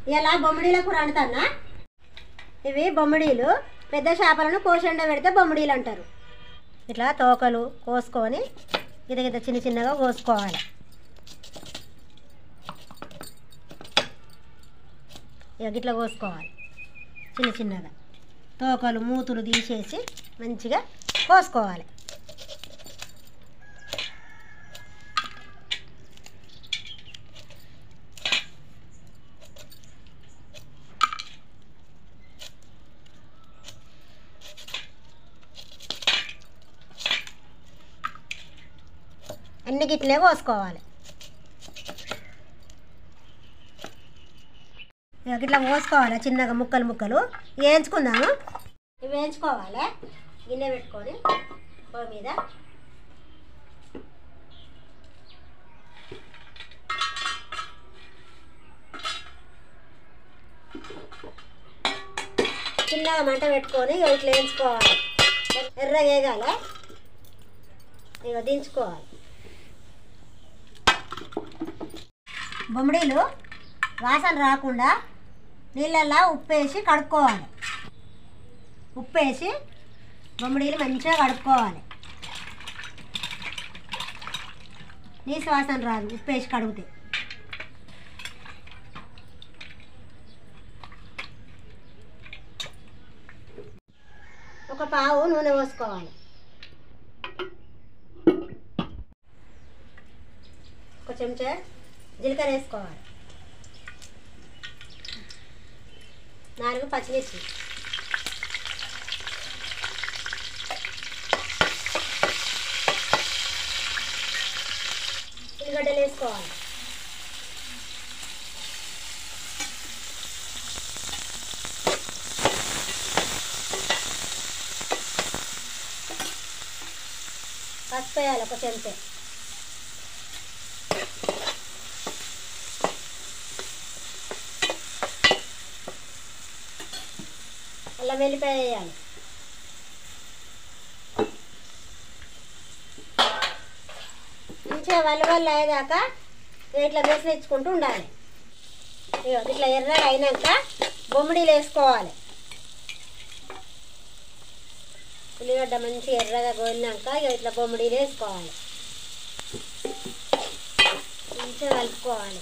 ఇలా బొమ్మిడీల కూర వండుతానా. ఇవి బొమ్మిడీలు. పెద్ద చేపలను కోసెండ పెడితే బొమ్మిడీలు అంటారు. ఇట్లా తోకలు కోసుకొని గిద గిద చిన్న చిన్నగా కోసుకోవాలి. ఇక ఇట్లా కోసుకోవాలి చిన్న చిన్నగా. తోకలు మూతులు తీసేసి మంచిగా కోసుకోవాలి. అన్ని గిట్లే కోసుకోవాలి. ఇట్లా కోసుకోవాలి చిన్నగా ముక్కలు ముక్కలు. వేయించుకుందాము. ఇవి వేయించుకోవాలి. గిన్నె పెట్టుకొని పొయ్యి మీద చిన్నగా మంట పెట్టుకొని ఇట్లా వేయించుకోవాలి. ఎర్రగా వేగాలి. ఇక దించుకోవాలి. బొమ్మిడీలు వాసన రాకుండా నీళ్ళల్లో ఉప్పేసి కడుక్కోవాలి. ఉప్పేసి బొమ్మిడీలు మంచిగా కడుక్కోవాలి. నీసు వాసన రాదు ఉప్పేసి కడిగితే. ఒక పావు నూనె పోసుకోవాలి. ఒక చెంచా జీలకర్ర వేసుకోవాలి. 4 పచ్చిమిర్చి, ఉల్లిగడ్డలు వేసుకోవాలి. పసుపు వేయాలి ఒక చెంచా. అల్లం వెల్లిపాయ వేయాలి. మంచిగా వల్ల అయ్యేదాకా ఇట్లా మెసలించుకుంటూ ఉండాలి. ఇట్లా ఎర్రగా అయినాక బొమ్మిడీలు వేసుకోవాలి. ఉల్లిగడ్డ మంచిగా ఎర్రగా గోలినాక ఇట్లా బొమ్మిడీలు వేసుకోవాలి. మంచిగా కలుపుకోవాలి.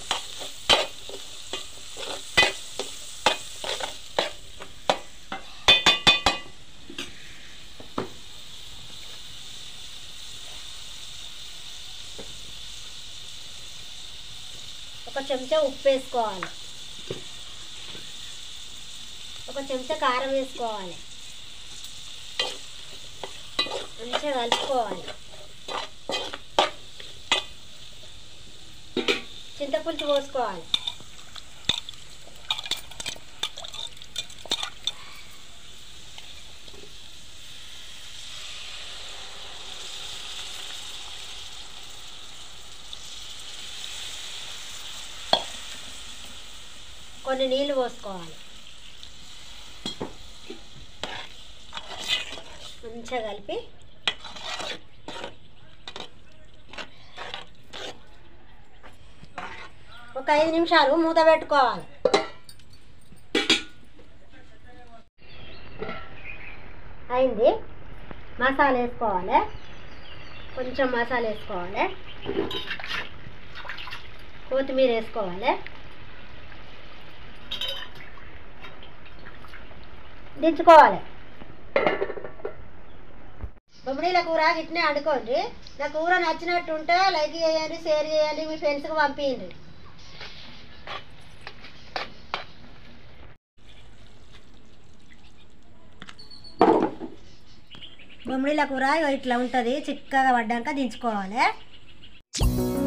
ఒక చెంచా ఉప్పు వేసుకోవాలి. ఒక చెంచా కారం వేసుకోవాలి. మంచిగా కలుపుకోవాలి. చింతపులుసు పోసుకోవాలి. కొన్ని నీళ్ళు పోసుకోవాలి. మంచిగా కలిపి ఒక 5 నిమిషాలు మూత పెట్టుకోవాలి. అయింది. మసాలా వేసుకోవాలి. కొంచెం మసాలా వేసుకోవాలి. కొత్తిమీర వేసుకోవాలి. దించుకోవాలి. బొమ్మిడీల కూర ఇట్నే వండుకోండి. నా కూర నచ్చినట్టుంటే లైక్ చేయండి, షేర్ చేయండి, మీ ఫ్రెండ్స్కి పంపించండి. బొమ్మిడీల కూర ఇట్లా ఉంటుంది. చిక్కగా పడ్డాక దించుకోవాలి.